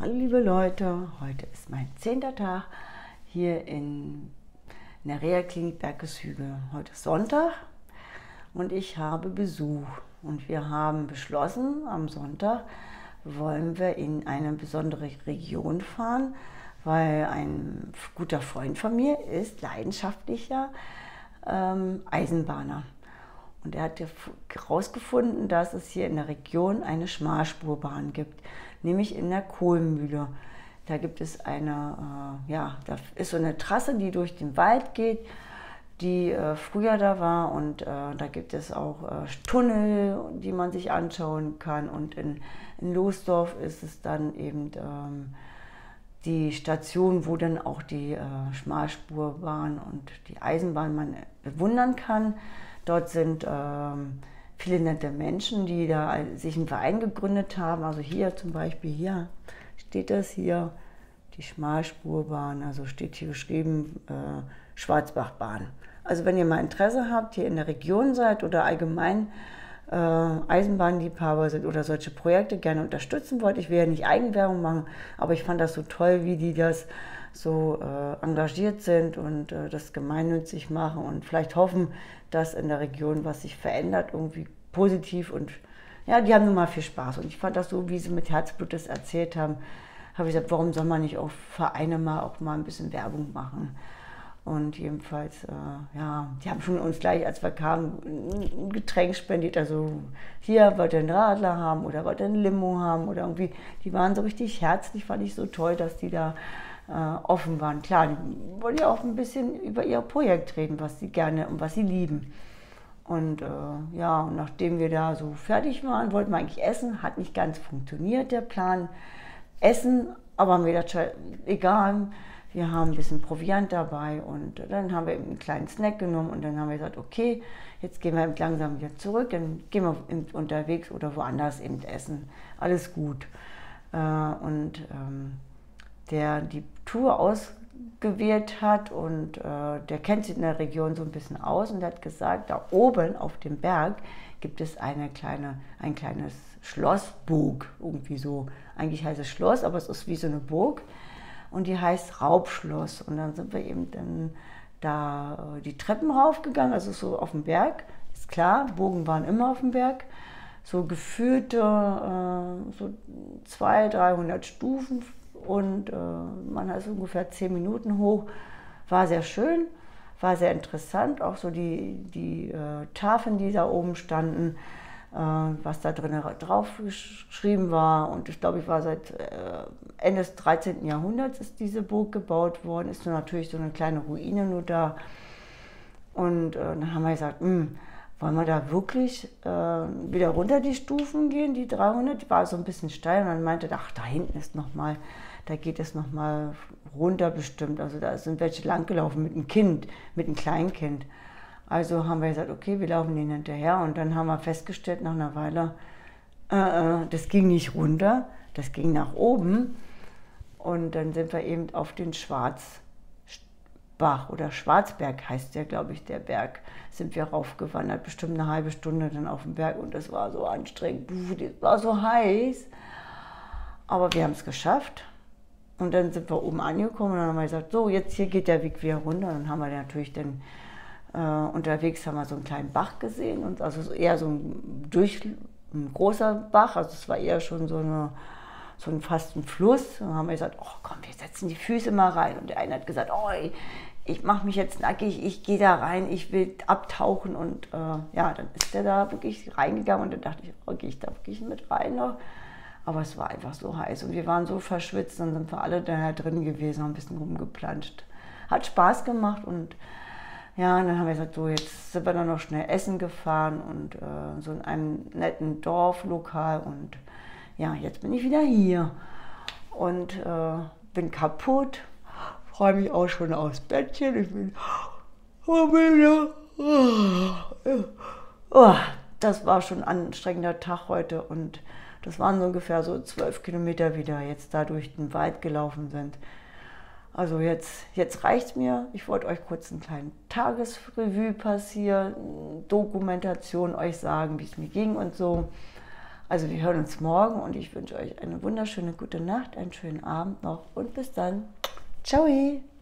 Hallo liebe Leute, heute ist mein 10. Tag hier in der Reha-Klinik Bergeshügel. Heute ist Sonntag und ich habe Besuch. Und wir haben beschlossen, am Sonntag wollen wir in eine besondere Region fahren, weil ein guter Freund von mir ist leidenschaftlicher Eisenbahner. Und er hat herausgefunden, dass es hier in der Region eine Schmalspurbahn gibt, nämlich in der Kohlmühle. Da gibt es da ist so eine Trasse, die durch den Wald geht, die früher da war. Und da gibt es auch Tunnel, die man sich anschauen kann. Und in Losdorf ist es dann eben die Station, wo dann auch die Schmalspurbahn und die Eisenbahn man bewundern kann. Dort sind viele nette Menschen, die da sich einen Verein gegründet haben. Also hier zum Beispiel, hier steht das hier, die Schmalspurbahn, also steht hier geschrieben Schwarzbachbahn. Also wenn ihr mal Interesse habt, hier in der Region seid oder allgemein Eisenbahnliebhaber sind oder solche Projekte gerne unterstützen wollt. Ich will ja nicht Eigenwerbung machen, aber ich fand das so toll, wie die das so engagiert sind und das gemeinnützig machen und vielleicht hoffen, dass in der Region was sich verändert, irgendwie positiv. Und ja, die haben nun mal viel Spaß. Und ich fand das so, wie sie mit Herzblut das erzählt haben, habe ich gesagt, warum soll man nicht auf Vereine auch mal ein bisschen Werbung machen? Und jedenfalls, die haben schon uns gleich, als wir kamen, ein Getränk spendiert. Also hier wollt ihr einen Radler haben oder wollt ihr ein Limo haben oder irgendwie. Die waren so richtig herzlich, fand ich so toll, dass die da offen waren. Klar, die wollen ja auch ein bisschen über ihr Projekt reden, was sie gerne und was sie lieben. Und und nachdem wir da so fertig waren, wollten wir eigentlich essen. Hat nicht ganz funktioniert, der Plan. Essen, aber haben wir gedacht, egal. Wir haben ein bisschen Proviant dabei und dann haben wir eben einen kleinen Snack genommen und dann haben wir gesagt, okay, jetzt gehen wir eben langsam wieder zurück, dann gehen wir unterwegs oder woanders eben essen. Alles gut. Der die Tour ausgewähles hat und der kennt sich in der Region so ein bisschen aus und der hat gesagt, da oben auf dem Berg gibt es ein kleines Schlossburg, irgendwie so. Eigentlich heißt es Schloss, aber es ist wie so eine Burg. Und die heißt Raubschloss. Und dann sind wir eben dann da die Treppen raufgegangen, also so auf dem Berg. Ist klar, Burgen waren immer auf dem Berg. So gefühlte so 200, 300 Stufen und man ist ungefähr 10 Minuten hoch. War sehr schön, war sehr interessant. Auch so die Tafeln, die da oben standen, was da drin drauf geschrieben war. Und ich glaube, war seit Ende des 13. Jahrhunderts ist diese Burg gebaut worden. Ist natürlich so eine kleine Ruine nur da. Und dann haben wir gesagt, wollen wir da wirklich wieder runter die Stufen gehen, die 300? Die war so ein bisschen steil. Und dann meinte er, ach, da hinten ist nochmal, da geht es nochmal runter bestimmt. Also da sind welche langgelaufen mit einem Kind, mit einem Kleinkind. Also haben wir gesagt, okay, wir laufen denen hinterher und dann haben wir festgestellt nach einer Weile, das ging nicht runter, das ging nach oben und dann sind wir eben auf den Schwarzbach oder Schwarzberg heißt der, glaube ich, der Berg, sind wir raufgewandert, bestimmt eine halbe Stunde dann auf dem Berg und das war so anstrengend, das war so heiß, aber wir haben es geschafft. Und dann sind wir oben angekommen und dann haben wir gesagt, so, jetzt hier geht der Weg wieder runter. Und dann haben wir natürlich dann unterwegs haben wir so einen kleinen Bach gesehen, und also eher so ein großer Bach, also es war eher schon fast ein Fluss. Und dann haben wir gesagt, oh komm, wir setzen die Füße mal rein. Und der eine hat gesagt, oh, ich mache mich jetzt nackig, ich gehe da rein, ich will abtauchen. Und dann ist der da wirklich reingegangen und dann dachte ich, oh, gehe ich da wirklich mit rein noch? Aber es war einfach so heiß und wir waren so verschwitzt, dann sind wir alle da drin gewesen, haben ein bisschen rumgeplanscht. Hat Spaß gemacht und ja, und dann haben wir gesagt, so jetzt sind wir dann noch schnell essen gefahren und so in einem netten Dorflokal und ja, jetzt bin ich wieder hier und bin kaputt, freue mich auch schon aufs Bettchen, ich bin müde. Das war schon ein anstrengender Tag heute und das waren so ungefähr so 12 Kilometer wieder jetzt da durch den Wald gelaufen sind. Also jetzt reicht's mir. Ich wollte euch kurz einen kleinen Tagesrevue passieren, Dokumentation euch sagen, wie es mir ging und so. Also wir hören uns morgen und ich wünsche euch eine wunderschöne gute Nacht, einen schönen Abend noch und bis dann. Ciao!